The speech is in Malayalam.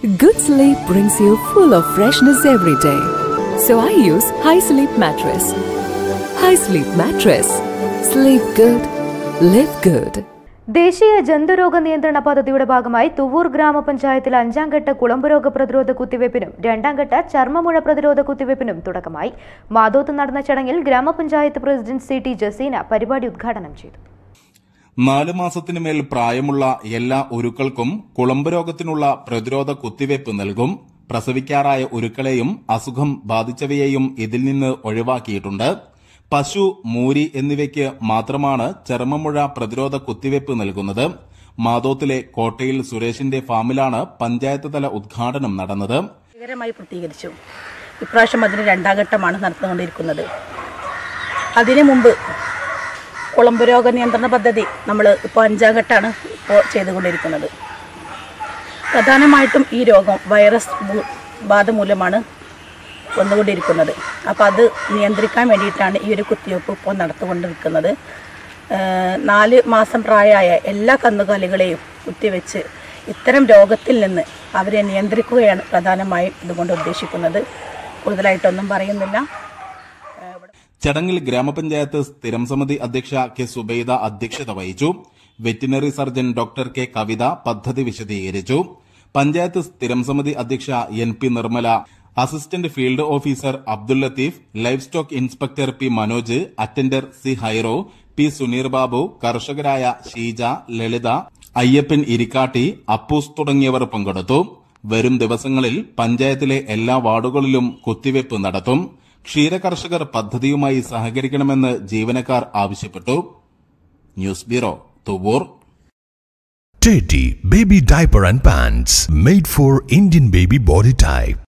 Good sleep brings you full of freshness every day. So I use High Sleep Mattress. High Sleep Mattress. Sleep good. Live good. ദേശീയ ജന്തുരോഗ നിയന്ത്രണ പദ്ധതിയുടെ ഭാഗമായി തുവൂർ ഗ്രാമപഞ്ചായത്തിൽ 5ാം ഘട്ട കുളമ്പുരോഗ പ്രതിരോധ കുത്തിവയ്പ്പിനും 2ാം ഘട്ട ചർമ്മമുഴ പ്രതിരോധ കുത്തിവയ്പ്പിനും തുടക്കമായി. മാതോത്ത് നടന്ന ചടങ്ങിൽ ഗ്രാമപഞ്ചായത്ത് പ്രസിഡന്റ് സി.ടി. ജസീന പരിപാടി ഉദ്ഘാടനം ചെയ്തു. 4 മാസത്തിനുമേൽ പ്രായമുള്ള എല്ലാ ഉരുക്കൾക്കും കുളമ്പുരോഗത്തിനുള്ള പ്രതിരോധ കുത്തിവയ്പ് നൽകും. പ്രസവിക്കാറായ ഉരുക്കളെയും അസുഖം ബാധിച്ചവയെയും ഇതിൽ നിന്ന് ഒഴിവാക്കിയിട്ടുണ്ട്. പശു, മൂരി എന്നിവയ്ക്ക് മാത്രമാണ് ചർമ്മമുഴ പ്രതിരോധ കുത്തിവയ്പ് നൽകുന്നത്. മാതോത്തിലെ കോട്ടയിൽ സുരേഷിന്റെ ഫാമിലാണ് പഞ്ചായത്ത് തല ഉദ്ഘാടനം നടന്നത്. പ്രതികരിച്ചു. ഇപ്രാവശ്യം അതിന് 2ാം ഘട്ടമാണ് നടന്നുകൊണ്ടിരിക്കുന്നത്. അതിനു മുമ്പ് കുളമ്പുരോഗ നിയന്ത്രണ പദ്ധതി നമ്മൾ ഇപ്പോൾ 5ാം ഘട്ടമാണ് ഇപ്പോൾ ചെയ്തുകൊണ്ടിരിക്കുന്നത്. പ്രധാനമായിട്ടും ഈ രോഗം വൈറസ് ബാധ മൂലമാണ് വന്നുകൊണ്ടിരിക്കുന്നത്. അപ്പോൾ അത് നിയന്ത്രിക്കാൻ വേണ്ടിയിട്ടാണ് ഈ ഒരു കുത്തിവയ്പ്പ് ഇപ്പോൾ നടത്തിക്കൊണ്ടിരിക്കുന്നത്. 4 മാസം പ്രായമായ എല്ലാ കന്നുകാലികളെയും കുത്തിവെച്ച് ഇത്തരം രോഗത്തിൽ നിന്ന് അവരെ നിയന്ത്രിക്കുകയാണ് പ്രധാനമായും ഇതുകൊണ്ട് ഉദ്ദേശിക്കുന്നത്. കൂടുതലായിട്ടൊന്നും പറയുന്നില്ല. ചടങ്ങിൽ ഗ്രാമപഞ്ചായത്ത് സ്ഥിരം സമിതി അധ്യക്ഷ കെ സുബൈദ അധ്യക്ഷത വഹിച്ചു. Veterinary surgeon doctor K Kavitha പദ്ധതി വിശദീകരിച്ചു. പഞ്ചായത്ത് സ്ഥിരം സമിതി അധ്യക്ഷ N P. Nirmala, assistant field officer Abdul Latheef, livestock inspector P. Manoj, attender C. ഹൈറോ, പി. സുനീർ ബാബു, കർഷകരായ ഷീജ, ലളിത, അയ്യപ്പൻ ഇരിക്കാട്ടി, അപ്പൂസ് തുടങ്ങിയവർ പങ്കെടുത്തു. വരും ദിവസങ്ങളിൽ പഞ്ചായത്തിലെ എല്ലാ വാർഡുകളിലും കുത്തിവയ്പ് നടത്തും. ക്ഷീരകർഷകർ പദ്ധതിയുമായി സഹകരിക്കണമെന്ന് ജീവനക്കാർ ആവശ്യപ്പെട്ടു. News bureau, Thuvvur. Teddy Baby Diaper and Pants made for Indian baby body type.